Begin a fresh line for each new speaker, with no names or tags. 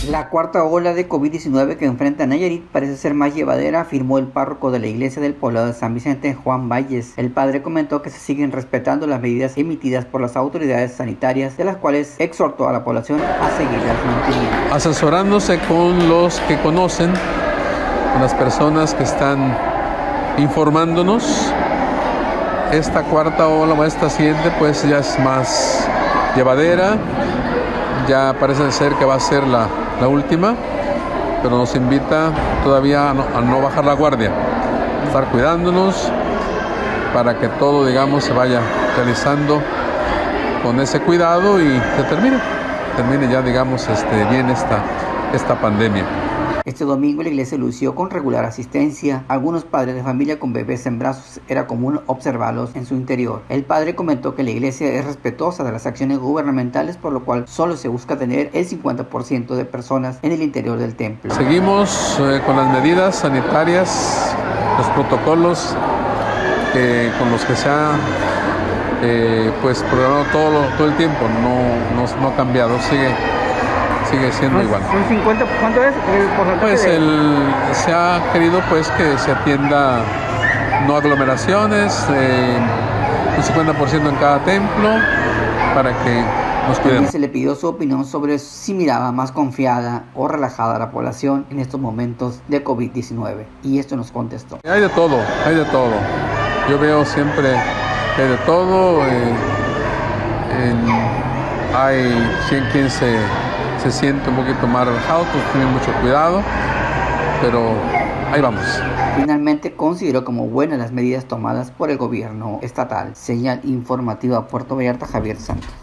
La cuarta ola de COVID-19 que enfrenta Nayarit parece ser más llevadera, afirmó el párroco de la iglesia del poblado de San Vicente, Juan Valles. El padre comentó que se siguen respetando las medidas emitidas por las autoridades sanitarias, de las cuales exhortó a la población a seguirlas manteniendo.
Asesorándose con los que conocen, con las personas que están informándonos, esta cuarta ola o esta siguiente pues ya es más llevadera, ya parece ser que va a ser la última, pero nos invita todavía a no bajar la guardia, a estar cuidándonos para que todo, digamos, se vaya realizando con ese cuidado y se termine ya, digamos, bien esta pandemia.
Este domingo la iglesia lució con regular asistencia. Algunos padres de familia con bebés en brazos era común observarlos en su interior. El padre comentó que la iglesia es respetuosa de las acciones gubernamentales, por lo cual solo se busca tener el 50% de personas en el interior del templo.
Seguimos con las medidas sanitarias, los protocolos con los que se ha pues programado todo el tiempo, no ha cambiado, sigue siendo igual.
¿Un 50? ¿Cuánto es el porcentaje?
Pues se ha querido pues que se atienda no aglomeraciones, un 50% en cada templo, para que nos cuidemos.
También se le pidió su opinión sobre si miraba más confiada o relajada a la población en estos momentos de COVID-19, y esto nos contestó.
Hay de todo. Yo veo siempre que hay de todo. Hay quien se siente un poquito más relajado, pues tiene mucho cuidado, pero ahí vamos.
Finalmente consideró como buenas las medidas tomadas por el gobierno estatal. Señal informativa, Puerto Vallarta, Javier Santos.